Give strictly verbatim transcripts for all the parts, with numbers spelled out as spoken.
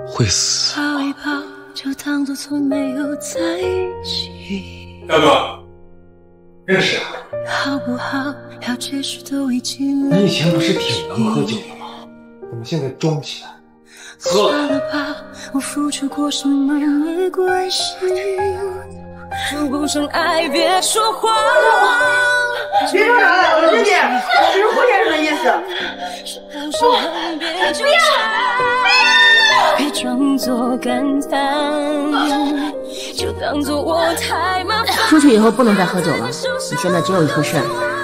会死。 抱一抱，就当作从没有在一起。 大哥，认识啊？ 好不好？要解释都已经你以前不是挺能喝酒的吗？怎么现在装不起来？喝算了吧，我付出过什么没关系。说不上爱，别说谎。 别说啥了，我师姐，只是护先生的意思。 别纠缠，别装作感叹，就当作我太麻烦。 出去以后不能再喝酒了，你现在只有一颗肾。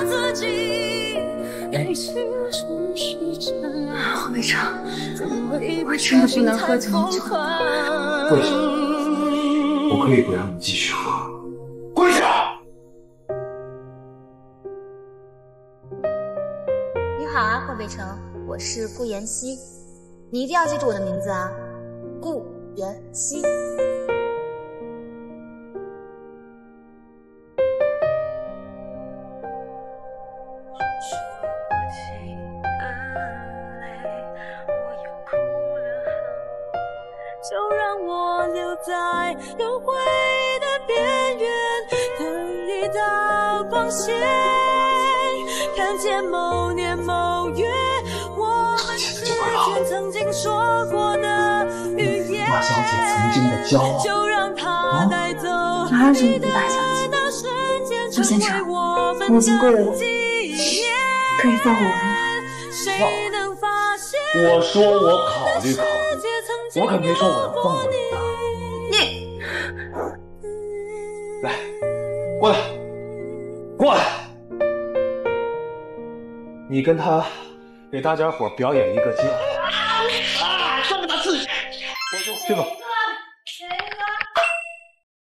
侯北辰，我真的不能喝酒酒。 跪下，我可以不让你继续喝。跪下！ 你好啊，霍北辰，我是顾妍希，你一定要记住我的名字啊，顾妍希。 就让我留在轮回的边缘，等一道光线，看见某年某月我们之间曾经说过的语言。 马小姐曾经的骄傲， 就让它带走哪是你的大小姐？顾先生，我已经跪了五年，可以放我玩吗？ 我说我考虑考虑，我可没说我要放过你啊！ 你来，过来，过来，你跟他给大家伙表演一个接。啊！这么大刺激！去吧。